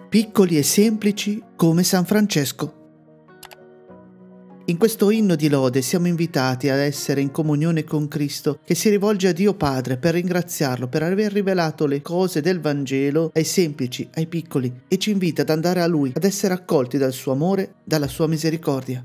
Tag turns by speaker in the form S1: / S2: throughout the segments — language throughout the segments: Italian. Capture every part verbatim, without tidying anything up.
S1: piccoli e semplici come San Francesco. In questo inno di lode siamo invitati ad essere in comunione con Cristo, che si rivolge a Dio Padre per ringraziarlo per aver rivelato le cose del Vangelo ai semplici, ai piccoli, e ci invita ad andare a Lui, ad essere accolti dal suo amore, dalla sua misericordia.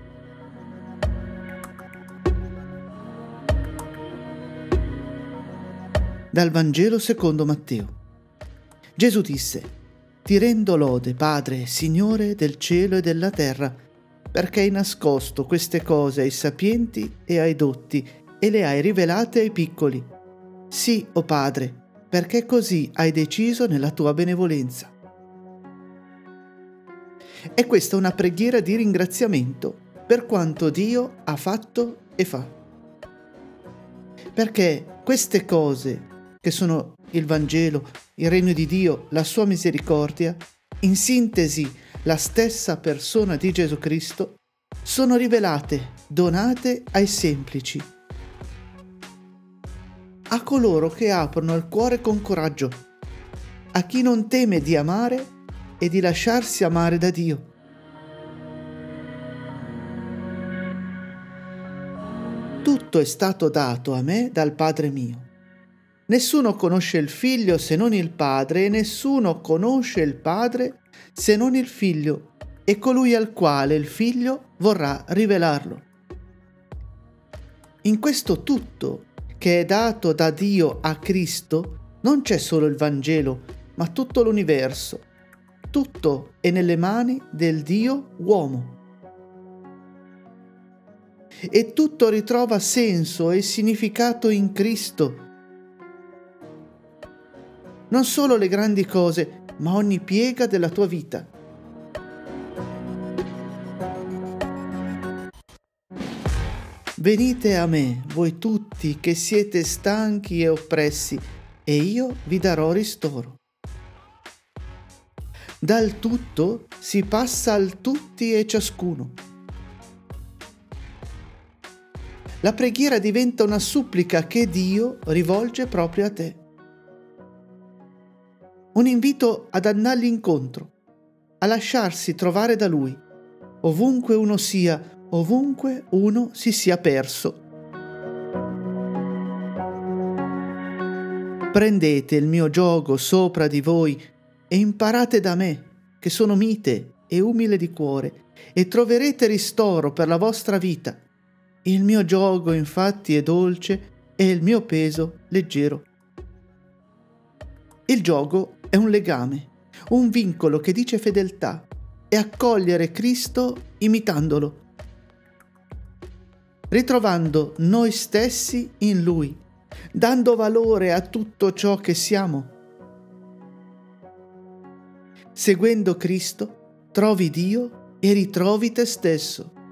S1: Dal Vangelo secondo Matteo. Gesù disse: Ti rendo lode, Padre, Signore del cielo e della terra, perché hai nascosto queste cose ai sapienti e ai dotti e le hai rivelate ai piccoli. Sì, o Padre, perché così hai deciso nella tua benevolenza. E questa è una preghiera di ringraziamento per quanto Dio ha fatto e fa. Perché queste cose, che sono il Vangelo, il regno di Dio, la sua misericordia, in sintesi la stessa persona di Gesù Cristo, sono rivelate, donate ai semplici, a coloro che aprono il cuore con coraggio, a chi non teme di amare e di lasciarsi amare da Dio. Tutto è stato dato a me dal Padre mio. Nessuno conosce il Figlio se non il Padre, e nessuno conosce il Padre se non il Figlio, e colui al quale il Figlio vorrà rivelarlo. In questo tutto che è dato da Dio a Cristo non c'è solo il Vangelo, ma tutto l'universo. Tutto è nelle mani del Dio uomo. E tutto ritrova senso e significato in Cristo. Non solo le grandi cose, ma ogni piega della tua vita. Venite a me, voi tutti che siete stanchi e oppressi, e io vi darò ristoro. Dal tutto si passa al tutti e ciascuno. La preghiera diventa una supplica che Dio rivolge proprio a te. Un invito ad andargli incontro, a lasciarsi trovare da Lui, ovunque uno sia, ovunque uno si sia perso. Prendete il mio giogo sopra di voi e imparate da me, che sono mite e umile di cuore, e troverete ristoro per la vostra vita. Il mio giogo infatti è dolce e il mio peso leggero. Il giogo è un legame, un vincolo che dice fedeltà, e accogliere Cristo imitandolo, ritrovando noi stessi in Lui, dando valore a tutto ciò che siamo. Seguendo Cristo, trovi Dio e ritrovi te stesso.